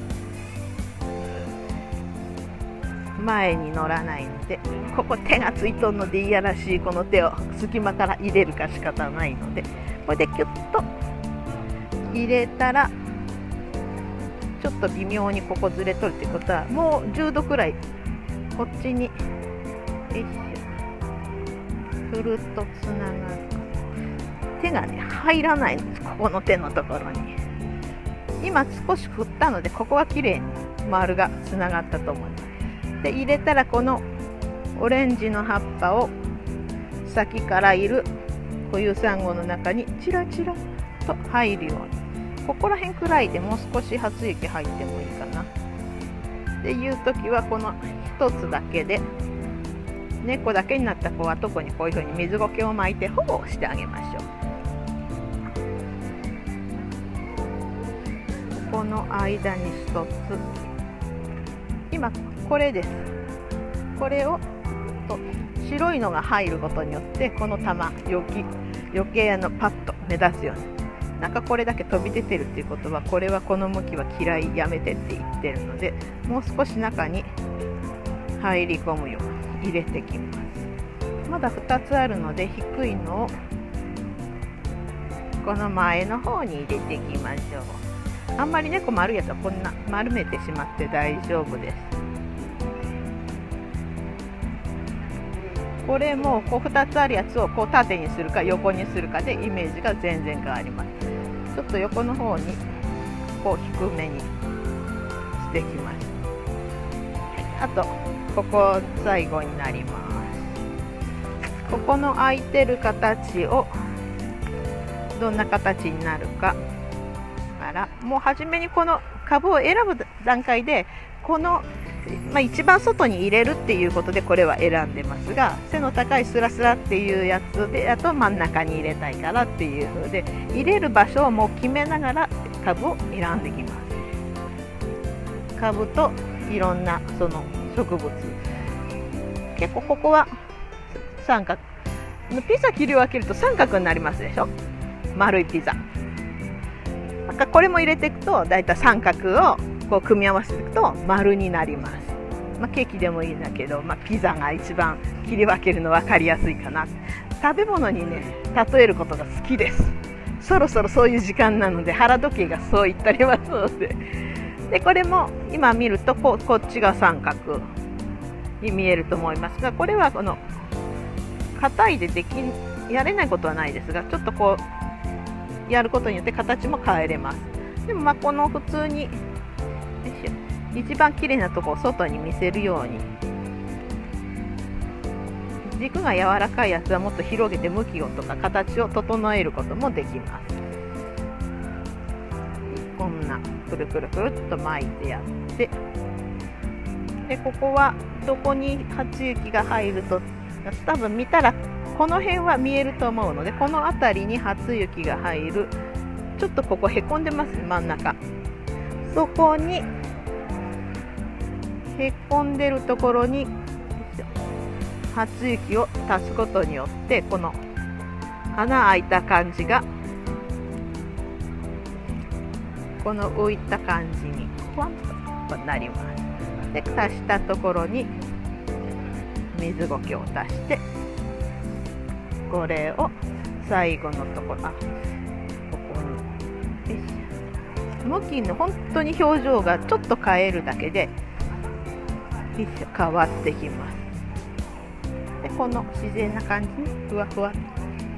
前に乗らないので、ここ手がついとんのでいやらしいこの手を隙間から入れるか仕方ないので、これでキュッと入れたらちょっと微妙にここずれとるってことはもうじゅうどくらいこっちによいしょくるっとつながる。手がね入らないんです、ここの手のところに。今少し振ったのでここはきれいに丸がつながったと思います。で入れたらこのオレンジの葉っぱを先からいる固有サンゴの中にチラチラと入るように、ここら辺くらいでもう少し初雪入ってもいいかなっていう時はこの一つだけで、猫だけになった子は特にこういうふうに水苔を巻いて保護してあげましょう。この間に一つ今これです。これをと白いのが入ることによってこの玉余計余計あのパッと目立つように、なんかこれだけ飛び出てるっていうことはこれはこの向きは嫌いやめてって言ってるので、もう少し中に入り込むように入れてきます。まだふたつあるので低いのをこの前の方に入れていきましょう。あんまり猫丸いやつはこんな丸めてしまって大丈夫です。これもこうふたつあるやつをこう縦にするか横にするかでイメージが全然変わります。ちょっと横の方にこう低めにしてきます。あとここ最後になります。ここの空いてる形をどんな形になるかからもう初めにこの株を選ぶ段階でこの、まあ、一番外に入れるっていうことでこれは選んでますが、背の高いスラスラっていうやつであと真ん中に入れたいからっていう風で入れる場所をもう決めながら株を選んできます。株といろんなその植物、結構ここは三角、ピザ切り分けると三角になりますでしょ、丸いピザ。なんかこれも入れていくとだいたい三角をこう組み合わせていくと丸になります。まあ、ケーキでもいいんだけど、まあ、ピザが一番切り分けるの分かりやすいかな。食べ物にね例えることが好きです。そろそろそういう時間なので腹時計がそう言っておりますので、でこれも今見るとこうこっちが三角に見えると思いますが、これはこの硬いでできやれないことはないですが、ちょっとこうやることによって形も変えれます。でもまあこの普通に一番綺麗なところを外に見せるように、軸が柔らかいやつはもっと広げて向きをとか形を整えることもできます。こんなくるくるくるっと巻いてやって、でここはどこに初雪が入ると多分見たらこの辺は見えると思うので、この辺りに初雪が入る、ちょっとここへこんでますね、真ん中。そこにへこんでるところに初雪を足すことによってこの穴開いた感じがこの浮いた感じにふわっとなります。で足したところに水苔を足して、これを最後のところ、あここに向きの本当に表情がちょっと変えるだけで変わってきます。でこの自然な感じにふわふわ、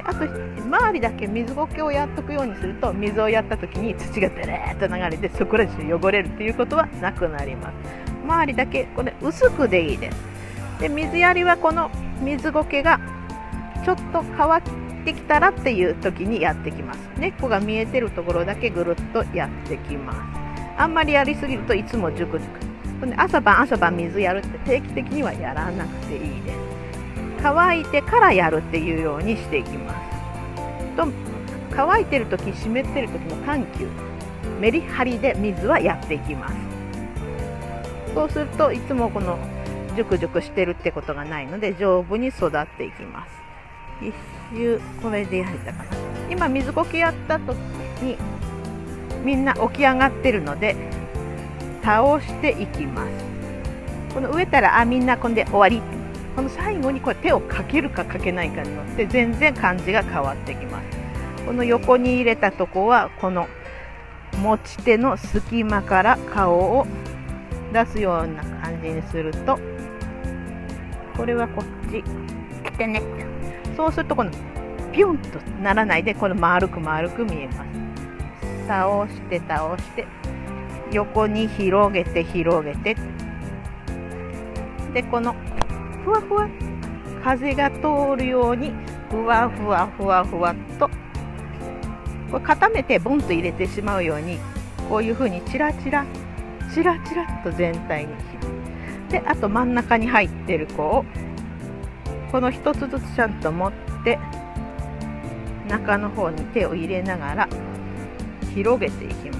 あと周りだけ水苔をやっとくようにすると、水をやった時に土がベレーっと流れてそこら中汚れるということはなくなります。周りだけこれ薄くでいいです。で水やりはこの水苔がちょっと乾ってきたらっていう時にやってきます。根っこが見えてるところだけぐるっとやってきます。あんまりやりすぎるといつもジュクジュク、朝晩朝晩水やるって定期的にはやらなくていいです。乾いてからやるっていうようにしていきます。と乾いてる時、湿ってる時の緩急、メリハリで水はやっていきます。そうするといつもこのジュクジュクしてるってことがないので丈夫に育っていきます。一周これでやれたかな。今水苔やった時にみんな起き上がってるので倒していきます。この植えたらあみんなこんで終わり、この最後にこれ手をかけるかかけないかによって全然感じが変わってきます。この横に入れたとこはこの持ち手の隙間から顔を出すような感じにすると、これはこっち来てね。そうするとこのピュンとならないでこの丸く丸く見えます。倒して倒して横に広げて広げて、でこのふわふわ風が通るようにふわふわふわふわっとこれ固めてボンと入れてしまうように、こういうふうにチラチラチラチラっと全体にで、あと真ん中に入ってる子をこの一つずつちゃんと持って中の方に手を入れながら広げていきます。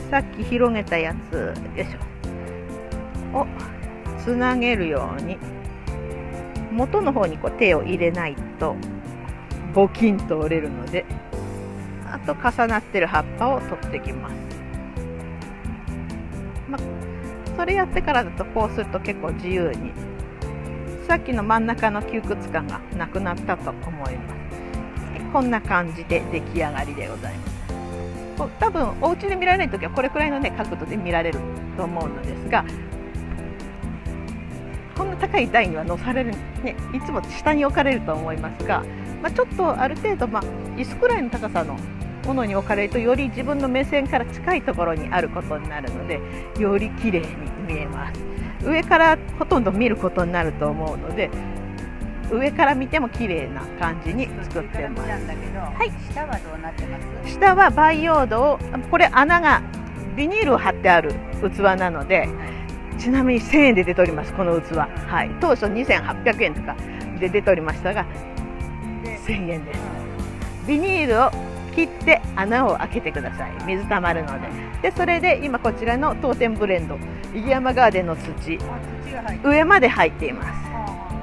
さっき広げたやつよいしょをつなげるように元の方にこう手を入れないとボキンと折れるので、あと重なってる葉っぱを取ってきます。まあ、それやってからだとこうすると結構自由にさっきの真ん中の窮屈感がなくなったと思います。こんな感じで出来上がりでございます。多分お家で見られないときはこれくらいの、ね、角度で見られると思うのですが、こんな高い台には乗される、ね、いつも下に置かれると思いますが、まあ、ちょっとある程度、まあ、椅子くらいの高さのものに置かれるとより自分の目線から近いところにあることになるのでより綺麗に見えます。上からほとんど見ることになると思うので上から見ても綺麗な感じに作ってます。はい、 下はどうなってます？ 下は培養土を、これ穴がビニールを貼ってある器なので、ちなみにせんえんで出ております。この器、はい、当初にせんはっぴゃくえんとかで出ておりましたがせんえんです。ビニールを切って穴を開けてください。水たまるので。でそれで今こちらの当店ブレンドイギヤマガーデンの土、上まで入っています。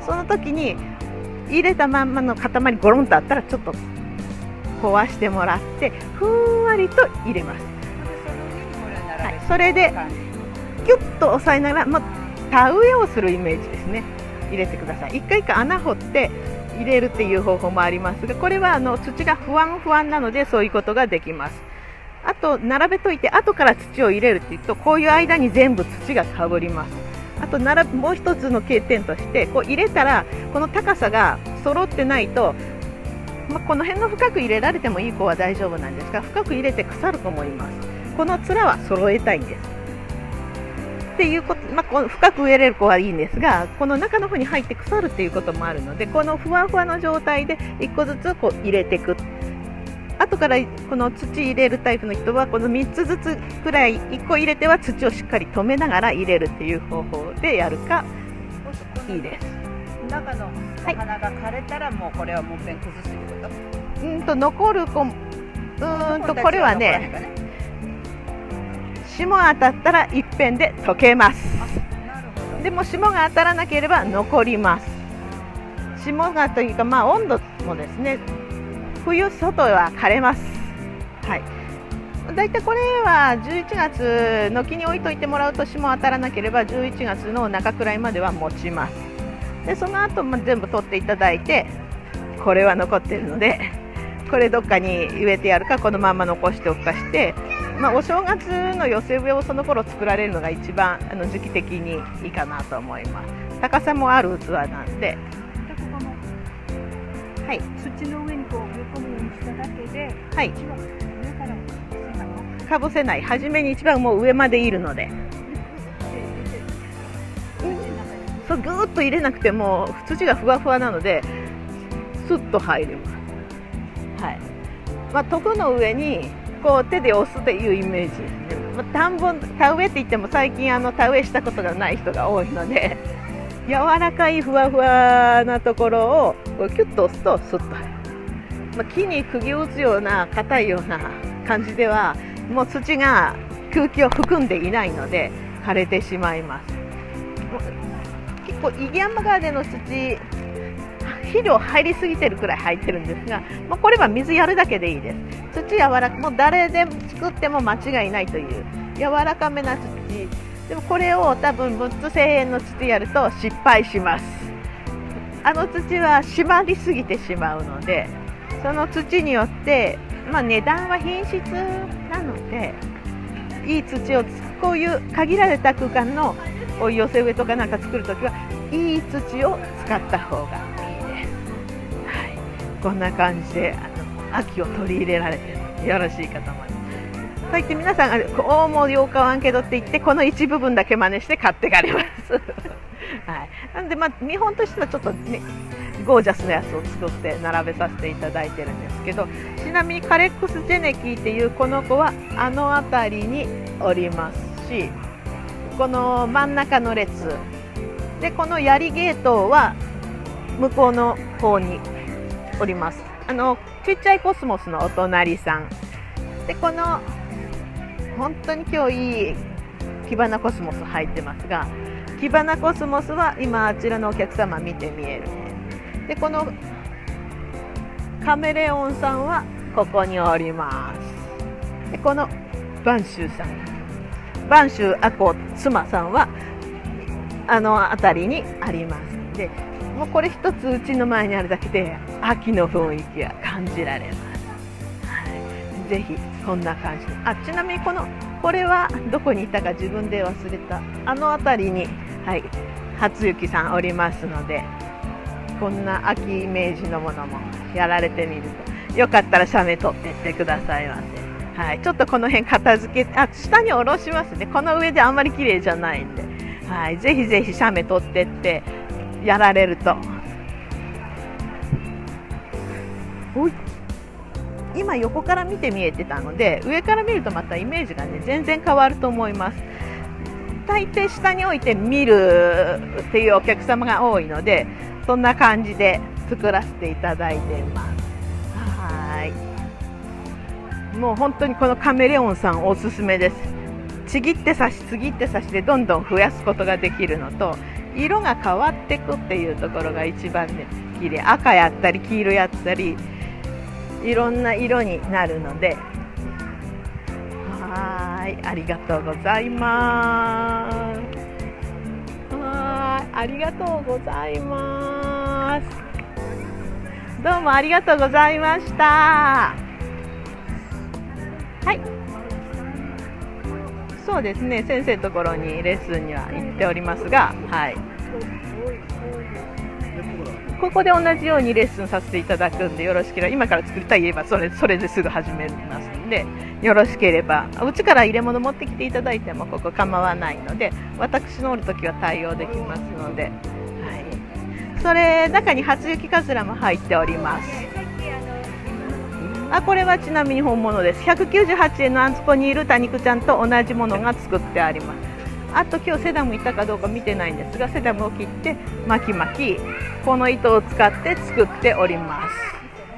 その時に入れたまんまの塊ゴロンとあったらちょっと壊してもらってふんわりと入れます。はい、それでギュッと押さえながら、まあ、田植えをするイメージですね。入れてください。一回一回穴掘って入れるっていう方法もありますが、これはあの土が不安不安なのでそういうことができます。あと並べといて後から土を入れるっていうとこういう間に全部土がかぶります。あと並べもう一つの欠点としてこう入れたらこの高さが揃ってないと、まあ、この辺の深く入れられてもいい子は大丈夫なんですが、深く入れて腐る子もいます。この面は揃えたいんですっていうこと、まあ、この深く植えれる子はいいんですが、この中の方に入って腐るっていうこともあるので、このふわふわの状態でいっこずつこう入れていく。後からこの土入れるタイプの人はこのみっつずつくらいいっこ入れては土をしっかり止めながら入れるっていう方法でやるかいいです。 中の花が枯れたらもうこれはもう一遍崩すってこと？ うんと残る子、うーんとこれはね、霜当たったら一遍で溶けます。でも霜が当たらなければ残ります。霜がというか、まあ温度もですね、冬外は枯れます。はい。だいたいこれはじゅういちがつの木に置いといてもらうと霜当たらなければじゅういちがつの中くらいまでは持ちます。でその後、まあ、全部取っていただいて、これは残っているのでこれどっかに植えてやるかこのまま残しておくかして、まあ、お正月の寄せ植えをその頃作られるのが一番あの時期的にいいかなと思います。高さもある器なんで、ははい、 土の上にこう横のようにしただけで、 はい、 土は上からかぶせないの？ かぶせない。初めに一番もう上までいるので、そうぐーっと入れなくても土がふわふわなのでスッと入ります。はい。まあ、床の上にこう手で押すっていうイメージですね。まあ、田んぼ田植えって言っても最近あの田植えしたことがない人が多いので、柔らかいふわふわなところをこうキュッと押すとスッと入る。まあ、木に釘を打つような硬いような感じではもう土が空気を含んでいないので枯れてしまいます。結構イギアンマガーデンの土、肥料入りすぎてるくらい入ってるんですが、まあ、これは水やるだけでいいです。土柔らか、もう誰で作っても間違いないという柔らかめな土でも、これを多分むっつせんえんの土やると失敗します。あの土は締まりすぎてしまうので、その土によって、まあ、値段は品質なので、いい土をこういう限られた空間のお寄せ植えとかなんか作るときはいい土を使った方がいいです。はい、こんな感じであの秋を取り入れられてよろしいかと思います。そう言って皆さんがこうもよう買わんけどって言ってこの一部分だけ真似して買ってかれます。はい、なんでまあ見本としてはちょっとねゴージャスなやつを作って並べさせていただいてるんですけど、ちなみにカレックス・ジェネキーっていうこの子はあの辺りにおりますし、この真ん中の列でこのヤリゲートは向こうの方におります。あのちっちゃいコスモスのお隣さんで、この本当に今日いいキバナコスモス入ってますが、キバナコスモスは今あちらのお客様見て見えるね。でこのカメレオンさんはここにおります。でこの播州さん、播州アコ妻さんはあの辺りにありますで、もうこれ一つうちの前にあるだけで秋の雰囲気が感じられます。はい、ぜひこんな感じ。あ、ちなみにこのこれはどこにいたか自分で忘れたあの辺りに、はい、初雪さんおりますので、こんな秋イメージのものもやられてみるとよかったら写メ撮ってってくださいませ。はい、ちょっとこの辺片付け、あ、下に下ろしますね。この上であんまり綺麗じゃないんで、はい、ぜひぜひ写メ撮ってってやられると。おい、今横から見て見えてたので、上から見るとまたイメージがね全然変わると思います。大抵下に置いて見るっていうお客様が多いので、そんな感じで作らせていただいています。はい、もう本当にこのカメレオンさんおすすめです。ちぎって刺しちぎって刺しでどんどん増やすことができるのと、色が変わっていくっていうところが一番ね綺麗。赤やったり黄色やったりいろんな色になるので、はい、ありがとうございます。はい、ありがとうございます。どうもありがとうございました。はい、そうですね、先生のところにレッスンには行っておりますが、はい、ここで同じようにレッスンさせていただくんで、よろしければ今から作りたい言えばそれそれですぐ始めますんで、よろしければうちから入れ物持ってきていただいてもここ構わないので、私のおるときは対応できますので、はい、それ中に初雪かずらも入っております。あ、これはちなみに本物です。ひゃくきゅうじゅうはちえんのあんつこにいる多肉ちゃんと同じものが作ってあります。あと今日セダムいたかどうか見てないんですが、セダムを切って巻き巻きこの糸を使って作っております。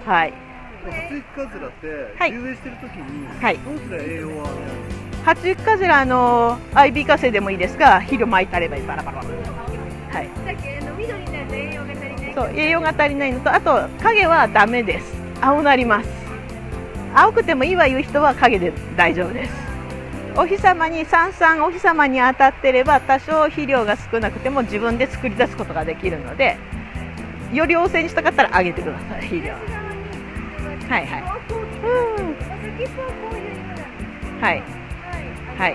はい。 初雪かずらってはい遊泳してるときにはいどうすれば栄養はあるの？ 初雪かずらのアイビー化成でもいいですが、肥料巻いたればいい、バラバラ。はい。 さっきあの緑になると栄養が足りない。 そう、栄養が足りないのと、あと影はダメです。青なります。青くてもいいわいう人は影で大丈夫です。お日様にさんさんお日様に当たってれば多少肥料が少なくても自分で作り出すことができるので、より旺盛にしたかったら上げてください、肥料。はいはい。うん。はいはい。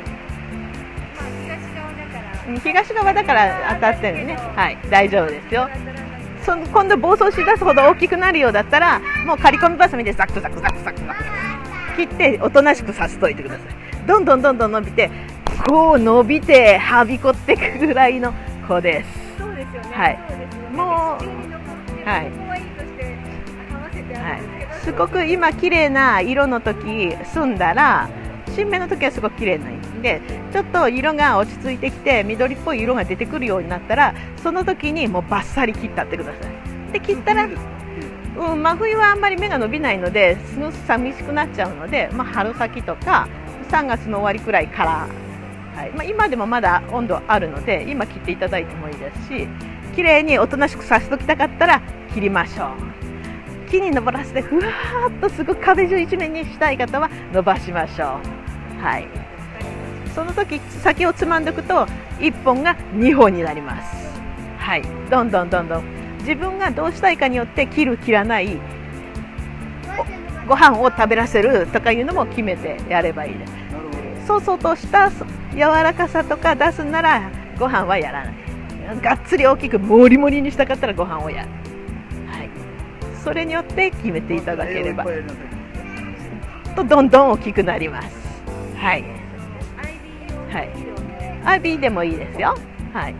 東側だから当たってるね。はい、大丈夫ですよ。 その今度暴走しだすほど大きくなるようだったらもう刈り込みバサミでザクザクザクザクザク切っておとなしくさせといてください。どんどんどんどん伸びてこう伸びてはびこってくぐらいの子です。 そうですよね。 はいそうですよね。 もう自然に残ってはい可愛いとして合わせてあるんですけど、 すごく今綺麗な色の時澄んだら新芽の時はすごく綺麗なんで、ちょっと色が落ち着いてきて緑っぽい色が出てくるようになったらその時にもうバッサリ切ってあってください。で切ったら、うん、真冬はあんまり芽が伸びないのですごく寂しくなっちゃうので、まあ、春先とかさんがつの終わりくらいから、はいまあ、今でもまだ温度あるので今切っていただいてもいいですし、綺麗におとなしくさせておきたかったら切りましょう。木に登らせてふわーっとすごく壁中一面にしたい方は伸ばしましょう。はい、その時先をつまんでおくといっぽんがにほんになります。はい、どんどんどんどん自分がどうしたいかによって切る切らないご飯を食べらせるとかいうのも決めてやればいいです。 なるほど。 そうそうとした柔らかさとか出すならご飯はやらない。がっつり大きくもりもりにしたかったらご飯をやる。はい、それによって決めていただければとどんどん大きくなります。はい、はい、アイビー でもいいですよ。はい、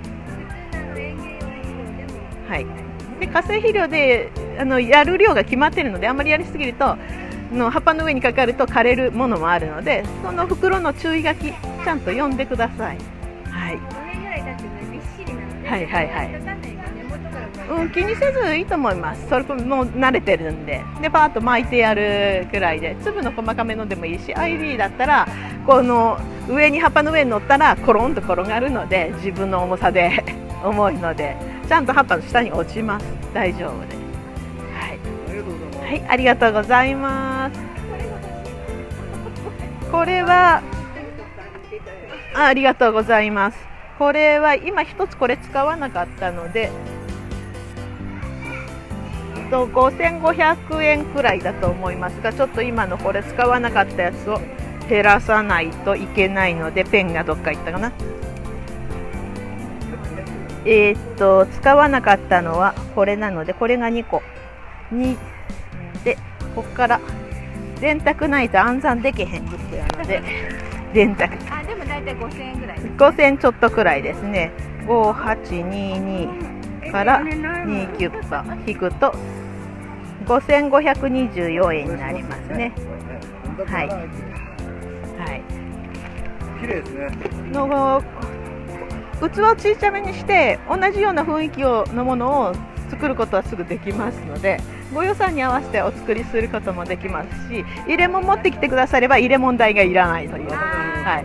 はい、で化成肥料であのやる量が決まっているのであんまりやりすぎるとの葉っぱの上にかかると枯れるものもあるので、その袋の注意書きちゃんと読んでください。はい、 ごねんぐらい経ってね、びっしりなので、 はいはいはいかかんないから根元からこううん、気にせずいいと思います。それもう慣れてるんで、でパーッと巻いてやるくらいで、粒の細かめのでもいいし、アイビー だったらこの上に葉っぱの上に乗ったらコロンと転がるので、自分の重さで重いのでちゃんと葉っぱの下に落ちます。大丈夫です。はい、ありがとうございます。これはあありがとうございます。これは今一つこれ使わなかったのでとごせんごひゃくえんくらいだと思いますが、ちょっと今のこれ使わなかったやつを減らさないといけないので、ペンがどっか行ったかな。えー、っと使わなかったのはこれなので、これがにこにで、ここから電卓ないと暗算できへんですなので電卓あ、でも大体ごせんえんぐらいです。 ごせんちょっとくらいですね。ごはちににからにキュッパ引くとごせんごひゃくにじゅうよんえんになりますね。はい、はい、 綺麗ですね。 の器を小さめにして同じような雰囲気をのものを作ることはすぐできますので、ご予算に合わせてお作りすることもできますし、入れ物持ってきてくだされば入れ物代がいらないという。はい、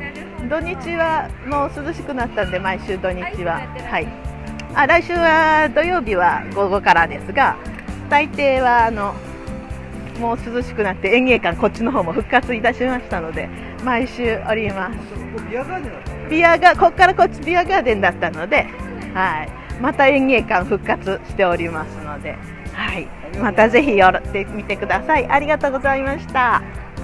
土日はもう涼しくなったんで、毎週土日は、はい、あ来週は土曜日は午後からですが、大抵はあのもう涼しくなって園芸館こっちの方も復活いたしましたので毎週おります。 ビアガーデンだった。 ビアガここからこっちビアガーデンだったので、はい、また園芸館復活しておりますので、はい、またぜひ寄ってみてください。ありがとうございました。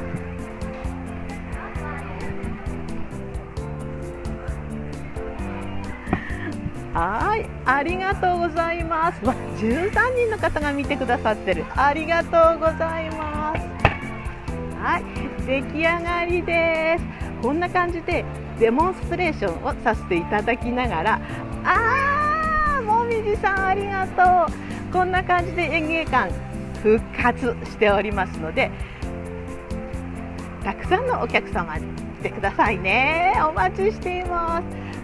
はい、ありがとうございます。わ、じゅうさんにんの方が見てくださってる。ありがとうございます。はい、出来上がりです。こんな感じでデモンストレーションをさせていただきながら、あー、もみじさんありがとう。こんな感じで園芸館復活しておりますので、たくさんのお客様に来てくださいね。お待ちしています。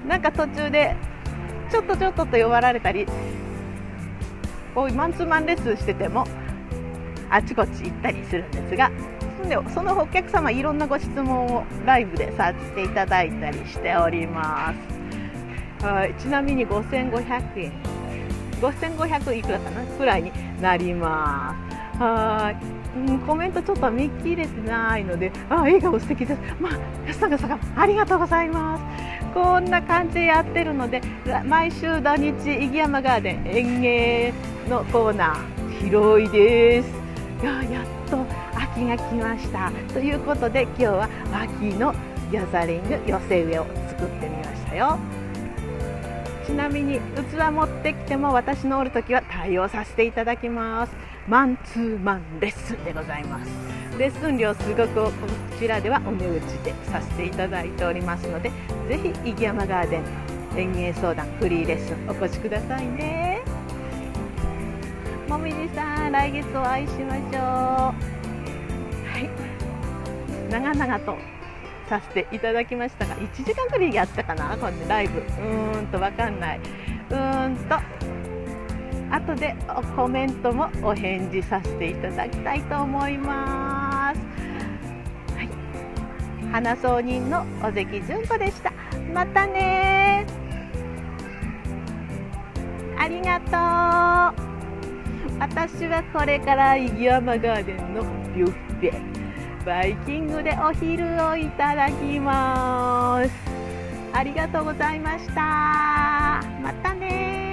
なんか途中でちょっとちょっとと弱られたり、こういうマンツーマンレッスンしててもあちこち行ったりするんですが、でそのお客様いろんなご質問をライブでさせていただいたりしております。はい、ちなみにごせんごひゃくえん、ごせんごひゃくいくらかなくらいになります。はい、うん、コメントちょっと見切れてないので、あ、笑顔素敵です。まあ、安永さんありがとうございます。こんな感じでやってるので、毎週土日伊木山ガーデン園芸のコーナー広いです。いや、やっと秋が来ましたということで、今日は秋のギャザリング寄せ植えを作ってみましたよ。ちなみに器持ってってきても私のおるときは対応させていただきます。マンツーマンレッスンでございます。レッスン料すごくこちらではお値打ちでさせていただいておりますので、ぜひイギヤマガーデン園芸相談フリーレッスンお越しくださいね。もみじさん、来月お会いしましょう。はい、長々とさせていただきましたが、いちじかんくらいやったかな、これライブ。うーんとわかんない。うーんと後でコメントもお返事させていただきたいと思います。はい、花草人の尾関純子でした。またね、ありがとう。私はこれからイギヤマガーデンのビュッフェバイキングでお昼をいただきます。ありがとうございました。またね。